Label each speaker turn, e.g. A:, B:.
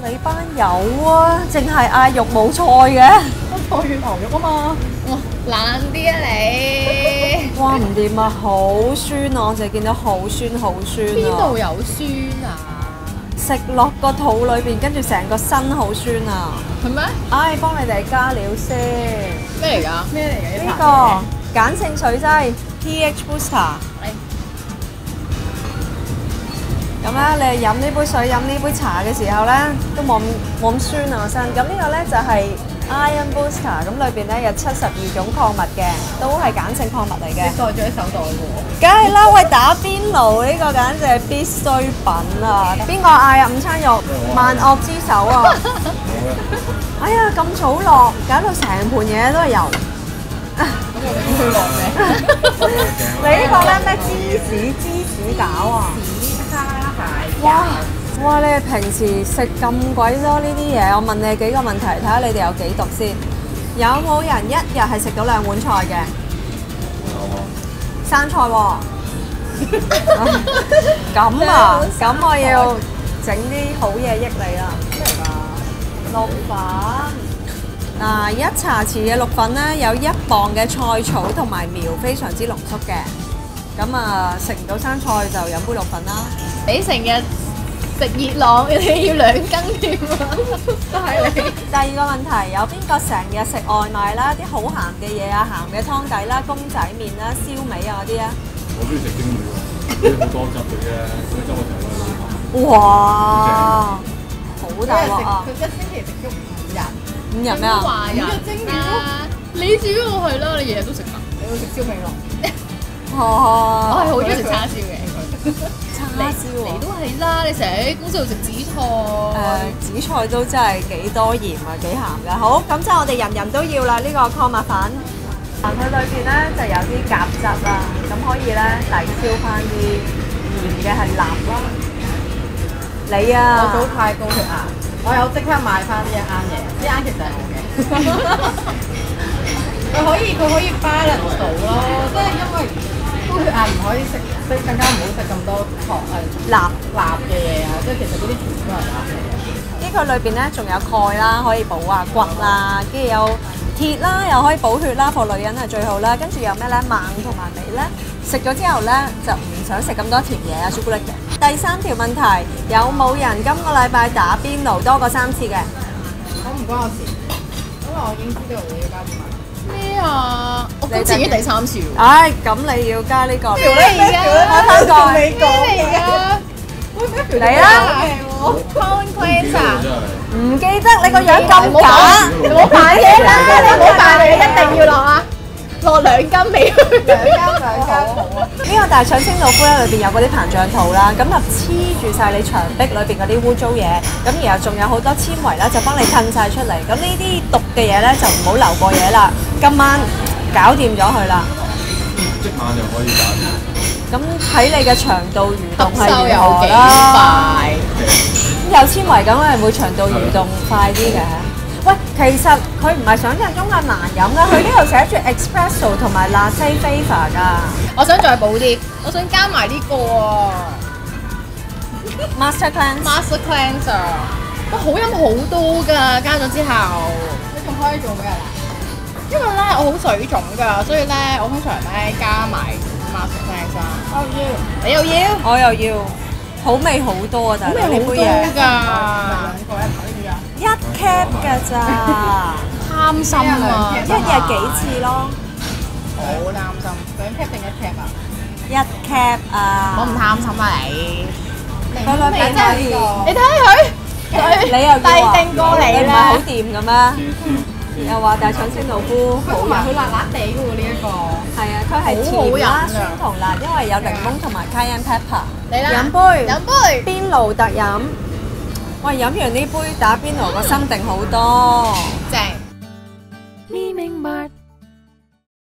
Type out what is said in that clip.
A: 你班友啊，淨係嗌肉冇菜嘅。
B: 菜與牛肉啊嘛。
C: 哇，懶啲啊你！
A: 哇唔掂啊，好酸啊！我淨係見到好酸好酸啊！
C: 邊度有酸啊？
A: 食落個肚裏邊，跟住成個身好酸啊！
C: 係咩？
A: 唉，幫你哋加料先。
C: 咩嚟㗎？
B: 咩嚟嘅？
A: 呢個鹼性水劑 pH Booster。咁咧，你飲呢杯水、飲呢杯茶嘅時候咧，都冇咁酸啊個身。咁呢個咧就係 Iron Booster，咁裏邊咧有72種礦物嘅，都係鹼性礦物嚟嘅。
B: 你袋住喺手袋喎。
A: 梗係啦，喂，打邊爐呢個簡直係必需品啊！邊個嗌啊？午餐肉，萬惡之首啊！哎呀，咁早落，搞到成盤嘢都係油。
B: 咁我哋點去落嘅？
A: 你呢個咧咩芝士餃啊？哇！哇！你哋平時食咁鬼多呢啲嘢，我問你幾個問題，睇下你哋有幾毒先。有冇人一日係食到2碗菜嘅？生菜喎。咁啊，咁我要整啲好嘢益你啦。咩嚟㗎？綠粉。嗱，1茶匙嘅綠粉咧，有1磅嘅菜草同埋苗，非常之濃縮嘅。咁啊，食唔到生菜就飲杯綠粉啦。
C: 你成日食熱浪，你要2斤添啊！都係你。
A: 第二個問題，有邊個成日食外賣啦？啲好鹹嘅嘢啊，鹹嘅湯底啦、公仔麵啦、燒味啊嗰啲啊？
D: 我中意食蒸魚喎，好多汁嘅啫，嗰啲汁我成日都
A: 哇！好大鑊啊！
B: 佢1星期食足5日。
A: 5日咩啊？
C: 話人啊！你自己我係啦，你日日都食㗎。
B: 你會食燒味咯？
C: 我係好中意食叉燒嘅。
A: 叉燒
C: 你都係啦，你成日喺公司度食紫菜。
A: 紫菜都真係幾多鹽啊，幾鹹㗎。好，咁即係我哋人人都要啦，呢個礦物粉。佢裏邊咧就有啲鉀質啦，咁可以咧抵消翻啲鹽嘅係鈉啦。你啊，
B: 我早太高血壓，我有即刻買翻呢一啱嘢，呢啱其實係我嘅。佢可以 balance 到咯，即係因為高血壓唔可以食，即係更加唔好食咁多鈉嘅嘢啊！即係其實嗰啲全部都係鈉嚟嘅。
A: 呢個裏邊咧仲有鈣啦，可以補啊骨啦，跟住有鐵啦，又可以補血啦，for女人係最好啦。跟住有咩咧？錳同埋鎂咧，食咗之後咧就唔想食咁多甜嘢啊，朱古力嘅。第3條問題，有冇人今個禮拜打邊爐多過3次嘅？
B: 我唔關我事，因為我已經知道你要加點啊。
C: 咩啊？我今次已經第3次喎。
A: 唉，咁你要加呢個。
C: 咩嚟㗎？
A: 開翻蓋。
C: 咩嚟㗎？
A: 嚟啦！
C: Colon cleanser。
A: 唔記得你個樣咁假，
C: 你唔好扮嘢啦！你唔好扮，你一定要落啊！落2斤未？
B: 兩斤好啊！
A: 呢個大腸清道夫咧，裏邊有嗰啲膨脹套啦，咁就黐住晒你牆壁裏邊嗰啲污糟嘢，咁然後仲有好多纖維啦，就幫你褪晒出嚟。咁呢啲毒嘅嘢咧就唔好留過夜啦，今晚搞掂咗佢啦。
D: 即晚就可以打掂。
A: 咁睇你嘅腸道蠕動係
C: 收
A: 如何
C: 有幾
A: 啦？
C: 快？
A: 有纖維咁係會腸道蠕動快啲嘅。喂，其實佢唔係想象中咁難飲噶，佢呢度寫住 espresso 同埋 latte flavor 噶。
C: 我想再補啲，我想加埋呢個啊
A: Master Cleanse。
C: Master Cleanser，哇，好飲好多㗎，加咗之後。
B: 你仲可以做咩啊？
C: 因為咧我好水腫㗎，所以咧我通常咧加埋 Master Cleanser。
B: 我要，
C: 你又要？
A: 我又要，好味好多啊！大佬呢杯嘢
C: 㗎，
B: 兩個一睇住啊！
A: 1 cap 㗎咋，
C: 貪心啊！
A: 一日幾次咯
C: 好擔心，
B: 2 cap 定1 cap 啊？
A: ，1 cap 啊！
C: 我唔貪心啊你。
A: 佢裏邊可以，
C: 你睇佢，
A: 你又
C: 遞定過嚟
A: 唔係
C: 啦
A: 好。掂嘅咩？又話大腸清道夫好
B: 同埋佢
A: 飲，
B: 辣辣地嘅喎呢一個。
A: 係啊，佢係
C: 好好
A: 甜啦、
C: 飲㗎
A: 酸同辣，因為有檸檬同埋 cayenne pepper。
C: 嚟啦，
A: 飲杯
C: 飲杯。
A: 邊爐特飲。喂，飲完呢杯打邊爐個心定好多。
C: 正。
E: 你明白。